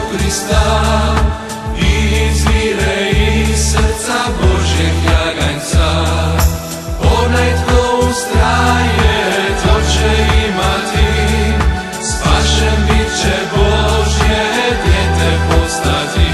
Krista, izvire iz srca Božjeg jaganjca. Onaj tko ustraje, to će imati, spašen bit će, Božje dijete postati.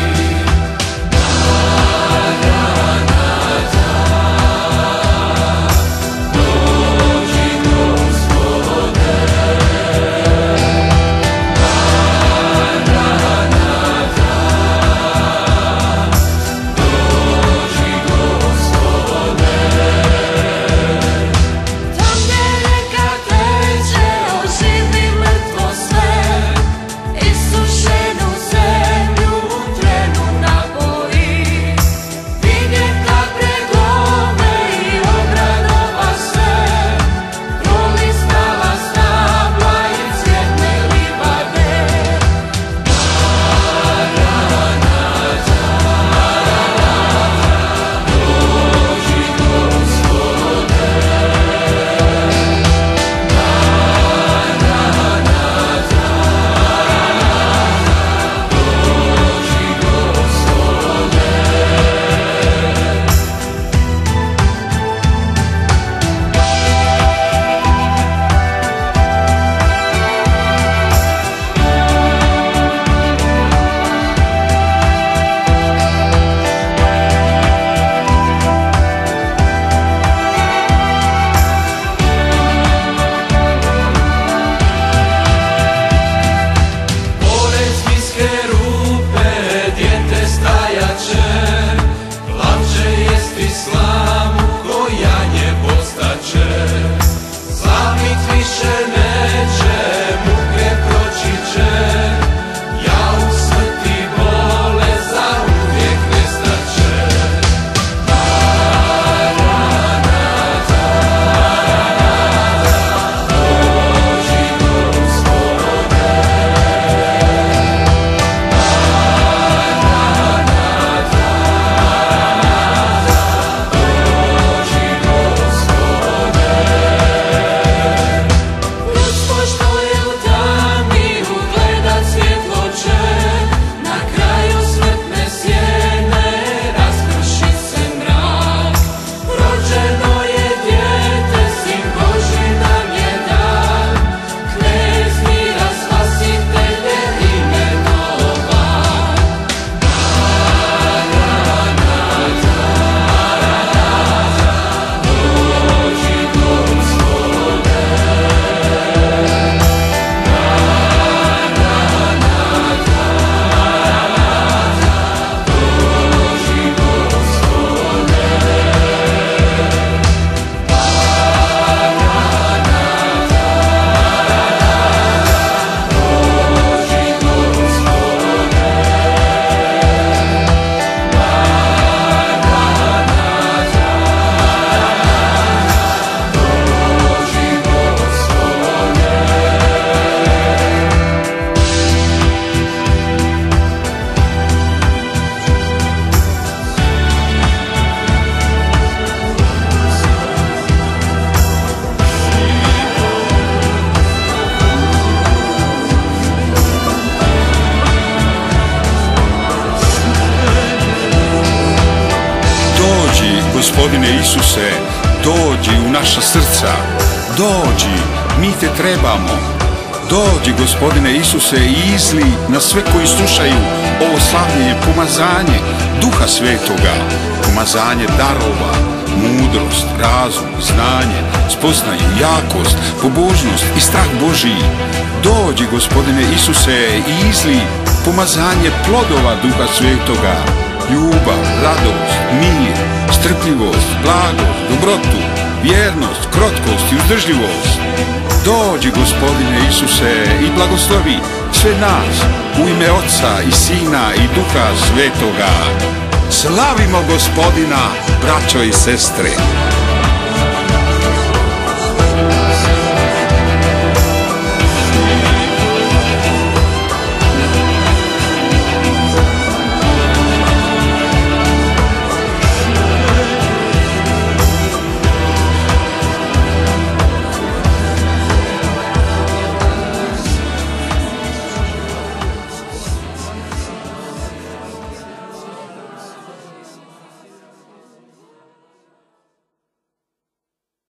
Gospodine Isuse, dođi u naša srca, dođi, mi te trebamo. Dođi, Gospodine Isuse, i izli na sve koji slušaju ovo slavljenje pomazanje Duha Svetoga, pomazanje darova, mudrost, razum, znanje, spoznaju, jakost, pobožnost i strah Božiji. Dođi, Gospodine Isuse, i izli pomazanje plodova Duha Svetoga, ljubav, radost, mir, strpljivost, blagost, dobrotu, vjernost, krotkost i uzdržljivost. Dođi, Gospodine Isuse, i blagoslovi sve nas u ime Oca i Sina i Duha Svetoga. Slavimo Gospodina, braćo i sestre.